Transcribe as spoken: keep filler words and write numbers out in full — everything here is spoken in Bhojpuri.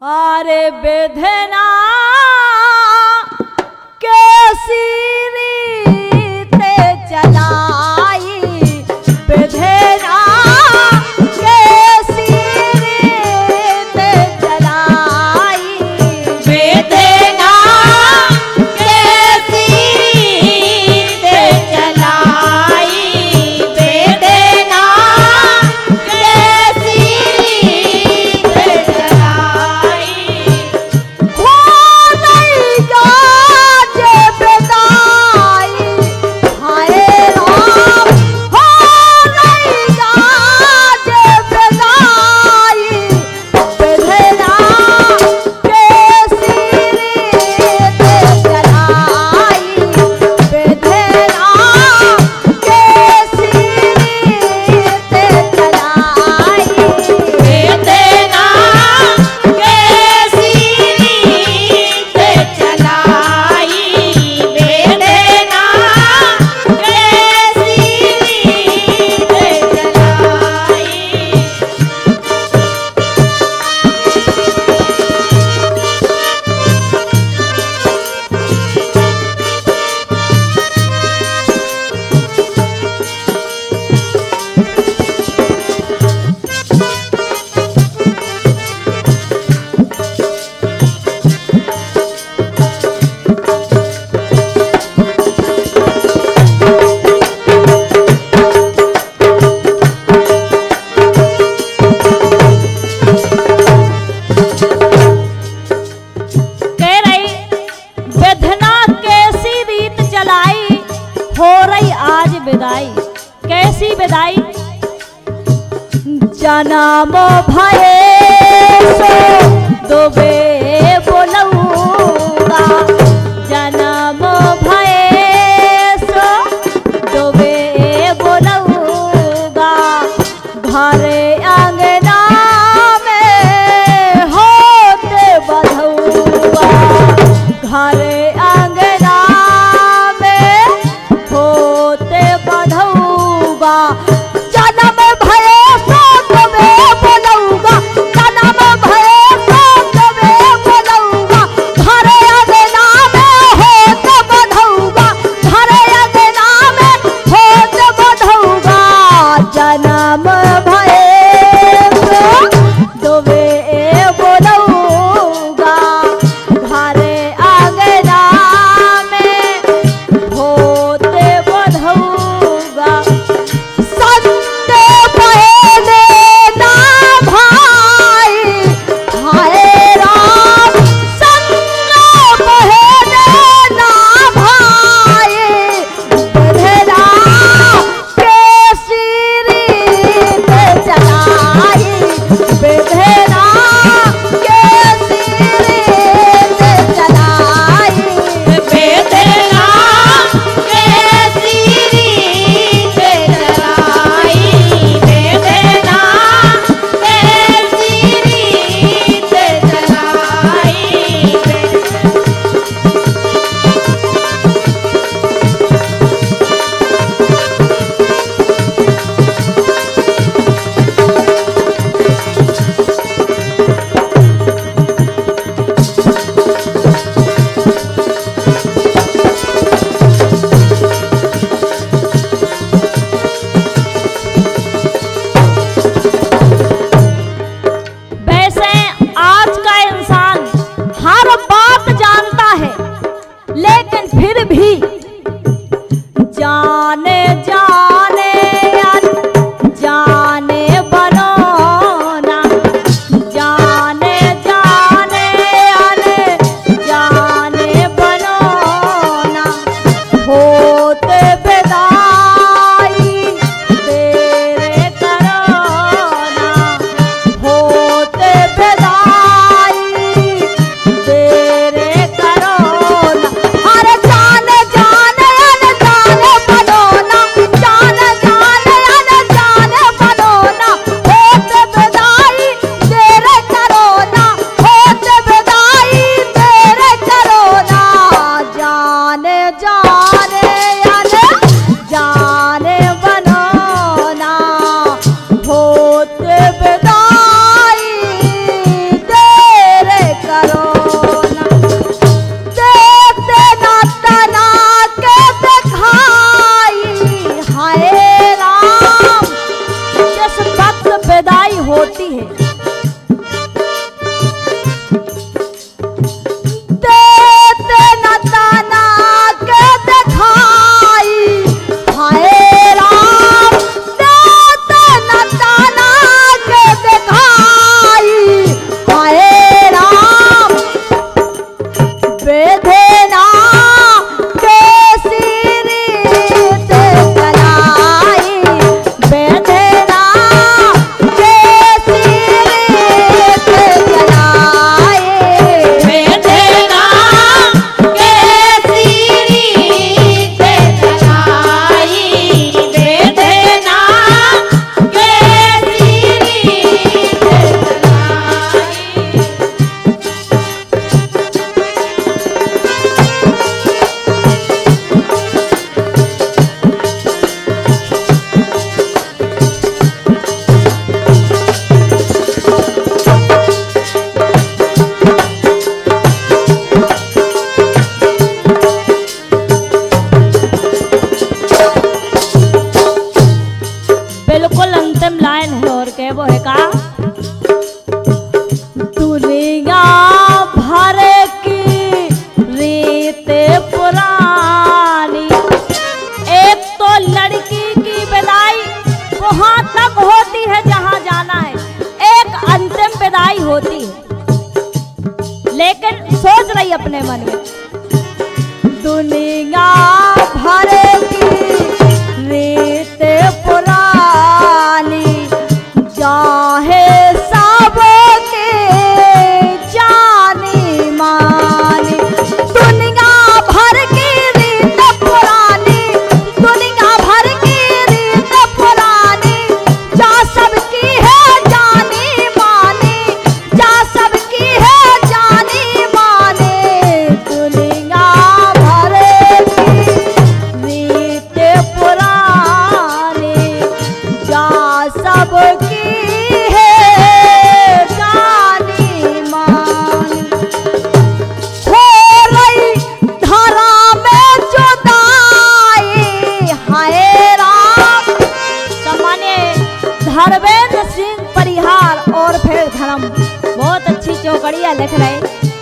आरे बेधना कैसी रीत चलाई, बेधना कैसी रीत चलाई, बेधना कैसी रीत चलाई, बेधना कैसी रीत चलाई। हो नहीं गाज बेदाई, हाय राम हो नहीं गाज बेदाई, बेधना कैसी रीत चलाई, बेधना कैसी रीत चलाई, बेधना कैसी रीत चलाई, बेधना कैसी रीत चलाई। कह रही बेधना कैसी रीत चलाई, हो रही आज विदाई, कैसी विदाई, जन्म भये सो दोबे बोलऊंगा, जन्म भये सो दोबे बोलऊंगा, घरे अंगना में होते बधौआ, घरे अंगना में होते बधौआ, जन्म भये सो दोबे बोलऊंगा, रही अपने मन में। दुनिया भर की रीत पुरानी चाहे सबके जानी मानी। दुनिया भर की रीत पुरानी, दुनिया भर की रीत पुरानी, जा सबकी है जानी मानी, जा सबकी है जानी मानी। दुनिया भर की रीत पुरानी जा सबकी है जानी मानी। हो रही धरा में जुदाई हाय राम। सामान्य धर्मेंद्र सिंह परिहार और फिर धर्म बहुत अच्छी चौकड़ियां लिख रहे।